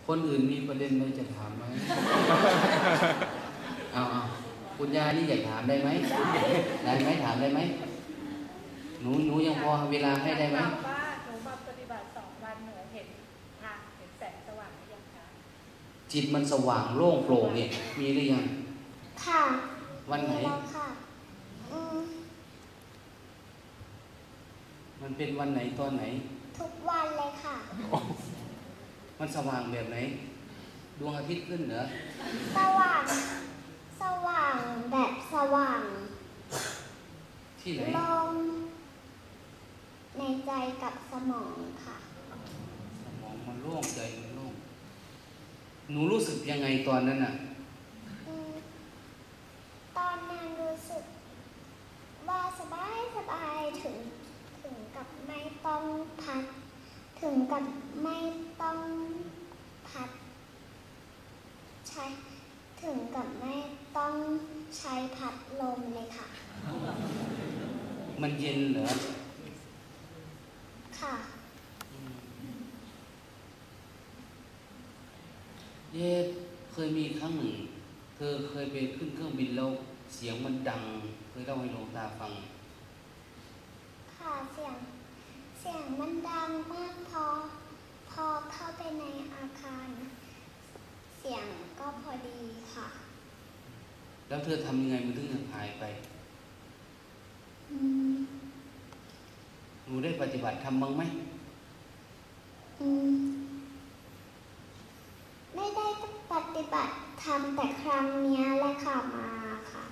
คนอื่นมีประเด็นอะไรจะถามไหม เอาคุณยายนี่อยากถามได้ไหมได้ไหมถามได้ไหมหนูยังพอเวลาให้ได้ไหมว่าหนูมาปฏิบัติ2 วันหนูเห็นทางเห็นแสงสว่างหรือยังคะจิตมันสว่างโล่งโปร่งเนี่ยมีหรือยังค่ะวันไหนค่ะมันเป็นวันไหนตอนไหนทุกวันเลยค่ะมันสว่างแบบไหนดวงอาทิตย์ขึ้นเหรอสว่างแบบสว่างที่ไหนลมในใจกับสมองค่ะสมองมันโล่งใจมันโล่งหนูรู้สึกยังไงตอนนั้นน่ะตอนนั้นรู้สึกว่าสบายถึงกับไม่ต้องพัดถึงกับไม่ต้องพัดใช้ถึงกับไม่ต้องใช้พัดลมเลยค่ะมันเย็นเหรอค่ะเคยมีครั้งหนึ่งเธอเคยไปขึ้นเครื่องบินแล้วเสียงมันดังเคยเล่าให้หลวงตาฟังค่ะเสียงมันดังมากพอเข้าไปในอาคารเสียงก็พอดีค่ะแล้วเธอทำยังไงมันถึงหายไปหนูได้ปฏิบัติทำบ้างไหมไม่ได้ปฏิบัติทำแต่ครั้งนี้แหละค่ะมาค่ะ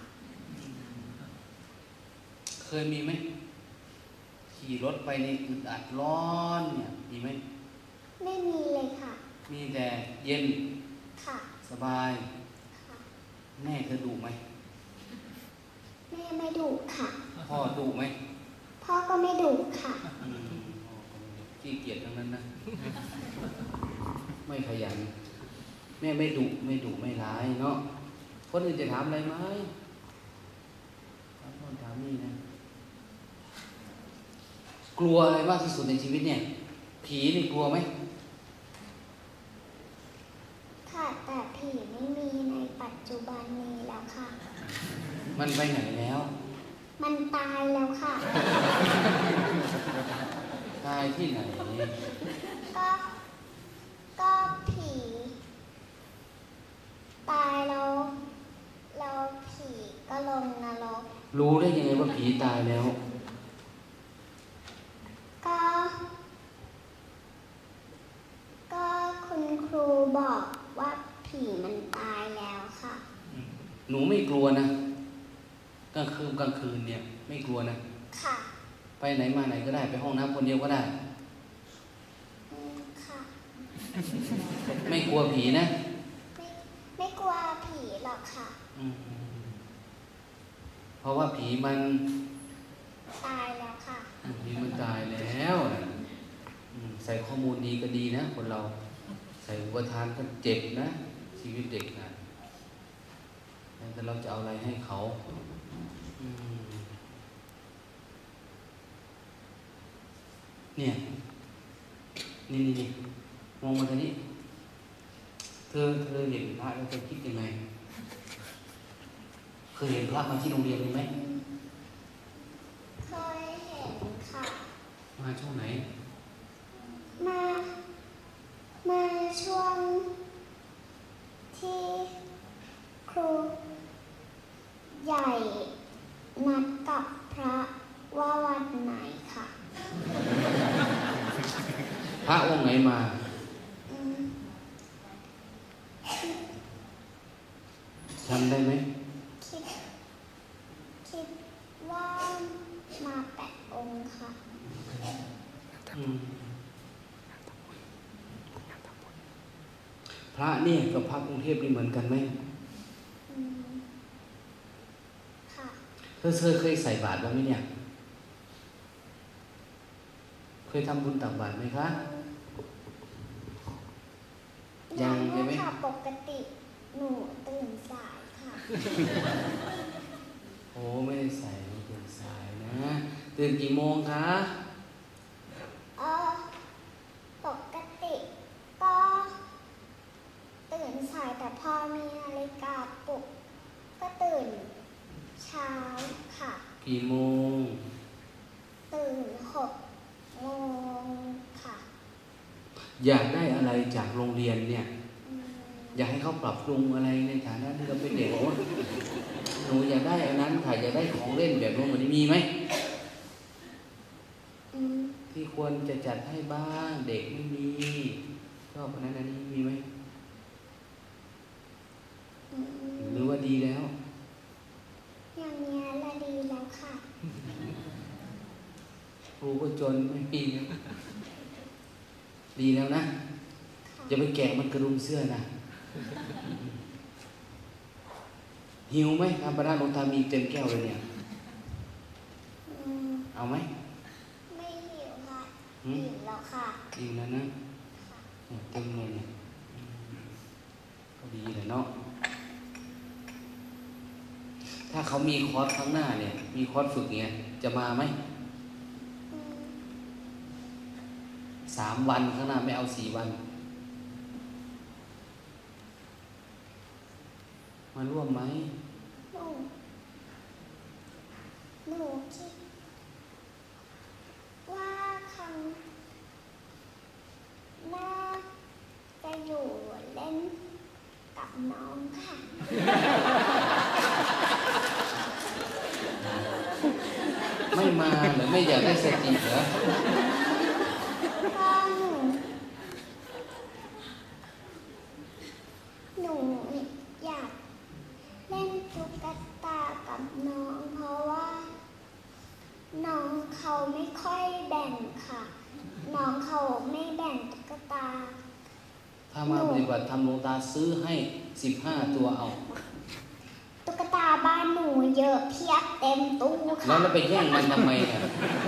เคยมีไหมขี่รถไปในอึดอัดร้อนเนี่ยมีไหมไม่มีเลยค่ะมีแต่เย็นค่ะสบายค่ะแม่เธอดุไหมแม่ไม่ดุค่ะพ่อดุไหมพ่อก็ไม่ดุค่ะขี้เกียจทั้งนั้นนะไม่ขยันแม่ไม่ดุไม่ร้ายเนาะคนอื่นจะถามอะไรไหมถามโน่นถามนี่นะกลัวอะไรมากที่สุดในชีวิตเนี่ยผีนี่กลัวไหมค่ะแต่ผีไม่มีในปัจจุบันนี้แล้วค่ะมันไปไหนแล้วมันตายแล้วค่ะตายที่ไหนก็ผีตายแล้วผีก็ลงนรกรู้ได้ยังไงว่าผีตายแล้วก็คุณครูบอกว่าผีมันตายแล้วค่ะหนูไม่กลัวนะกลางคืนเนี่ยไม่กลัวนะค่ะไปไหนมาไหนก็ได้ไปห้องน้ำคนเดียวก็ได้ค่ะไม่กลัวผีนะไม่กลัวผีหรอกค่ะเพราะว่าผีมันตายแล้วค่ะผีมันตายแล้วใส่ข้อมูลดีก็ดีนะคนเราใส่อุปทานก็เจ็บนะชีวิตเด็กนะแต่เราจะเอาอะไรให้เขาเนี่ยนี่มองมาทางนี้เธอเห็นพระแล้วเธอคิดยังไงเคยเห็นพระมาที่โรงเรียนไหมเคยเห็นค่ะมาช่วงไหนมาช่วงที่ครูใหญ่นัดกับพระว่าวันไหนค่ะพระองค์ไหนมาจำได้ไหมคิดว่ามา8 องค์ค่ะพระเนี่ยกับพระกรุงเทพนี่เหมือนกันไหมค่ะเธอเคยใส่บาตรแล้วไหมเนี่ยเคยทำบุญตักบาตรไหมคะยังใช่ไหมค่ะปกติหนูตื่นสายค่ะโอ้ไม่ได้ใส่ตื่นสายนะตื่นกี่โมงคะปกติก็แต่พอมีนาฬิกาปลุกก็ตื่นเช้าค่ะกี่โมงตื่น6 โมงค่ะอยากได้อะไรจากโรงเรียนเนี่ยอืมอยากให้เขาปรับปรุงอะไรในฐานะที่เราเป็นเด็กบอกว่าหนูอยากได้อันนั้นค่ะอยากได้ของเล่นแบบโน้นแบบนี้มีไหมอืมที่ควรจะจัดให้บ้างเด็กไม่มีชอบอันนั้นอันนี้มีไหมอืมหรือว่าดีแล้วอย่างเนี้ยละดีแล้วค่ะครูก็จนไม่มีนะดีแล้วนะค่ะอย่าไปแกะมันกระดุมเสื้อนะหิวไหมน้ำปลาร้าหลวงตามีเต็มแก้วเลยเนี่ยอืมเอาไหมไม่หิวค่ะหืมอิ่มแล้วค่ะอิ่มแล้วนะค่ะเนี่ยเต็มเลยเนี่ยก็ดีเลยเนาะถ้าเขามีคอร์สข้างหน้าเนี่ย มีคอร์สฝึกเนี่ยจะมาไหมอืม 3 วันข้างหน้าไม่เอา4 วันมาร่วมไหมหนูคิดว่าครั้งหน้าจะอยู่เล่นกับน้องค่ะไม่มาหรือไม่อยากได้สติเหรอก็หนูอยากเล่นตุ๊กตากับน้อง เพราะว่าน้องเขาไม่ค่อยแบ่งค่ะ น้องเขาไม่แบ่งตุ๊กตาถ้ามาปฏิบัติธรรมหลวงตาซื้อให้15 ตัวเอาตุ๊กตาบ้านหนูเยอะเพียบเต็มตู้แล้วค่ะเราไปแย่งมันทำไมอ่ะ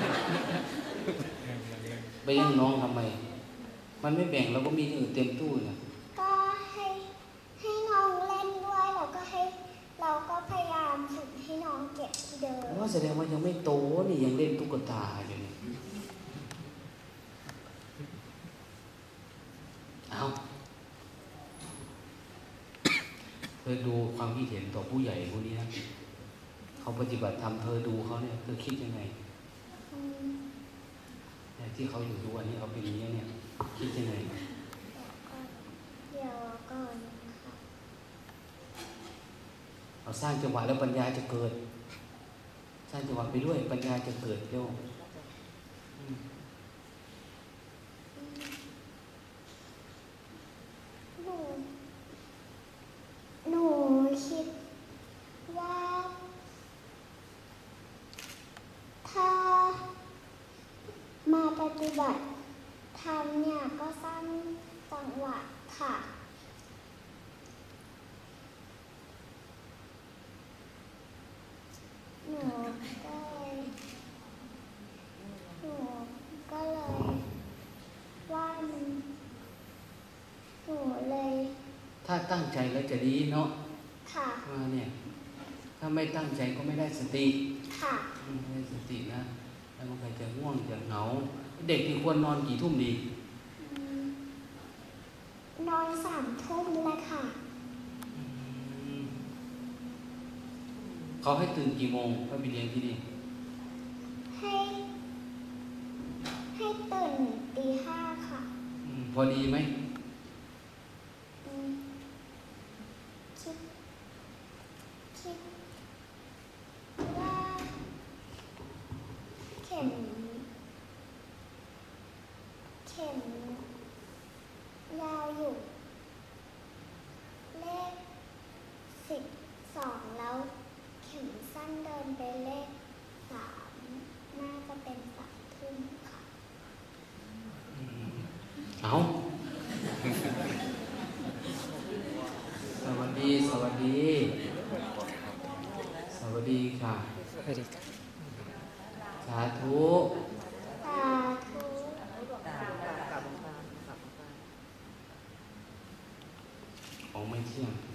ไปแย่งน้องทำไม มันไม่แบ่งเราก็มีที่อื่นเต็มตู้เนี่ยก็ให้น้องเล่นด้วยแล้วก็เราก็พยายามฝึกให้น้องเก็บที่เดิมว่าแสดงว่ายังไม่โตนี่ยังเล่นตุ๊กตาอยู่นี่เอาเธอดูความคิดเห็นต่อผู้ใหญ่พวกนี้นะเขาปฏิบัติธรรมเธอดูเขาเนี่ยเธอคิดยังไงอืมเนี่ยที่เขาอยู่ทุกวันนี้เขาเป็นอย่างนี้เนี่ยคิดยังไงเดี๋ยวก่อนค่ะเราสร้างจังหวะแล้วปัญญาจะเกิด สร้างจังหวะไปด้วยปัญญาจะเกิดเร็วอืมหนูคิดว่าถ้ามาปฏิบัติธรรมเนี่ยก็สร้างจังหวะค่ะ หนูก็เลยว่าหนูเลยถ้าตั้งใจแล้วจะดีเนาะค่ะว่าเนี่ย ถ้าไม่ตั้งใจก็ไม่ได้สติค่ะไม่ได้สตินะ แล้วมันก็จะง่วงจะเหงา เด็กที่ควรนอนกี่ทุ่มดีอืมนอน3 ทุ่มแล้วค่ะเขาให้ตื่นกี่โมงก็ไปเรียนที่นี่ให้ตื่นตี 5ค่ะพอดีไหมอืมคิดว่าเข็มยาวอยู่เลข12แล้วเข็มสั้นเดินไปเลข3น่าจะเป็น3 ทุ่มค่ะเอา สวัสดี สวัสดี สวัสดีค่ะ สาธุสาธุของไม่เที่ยง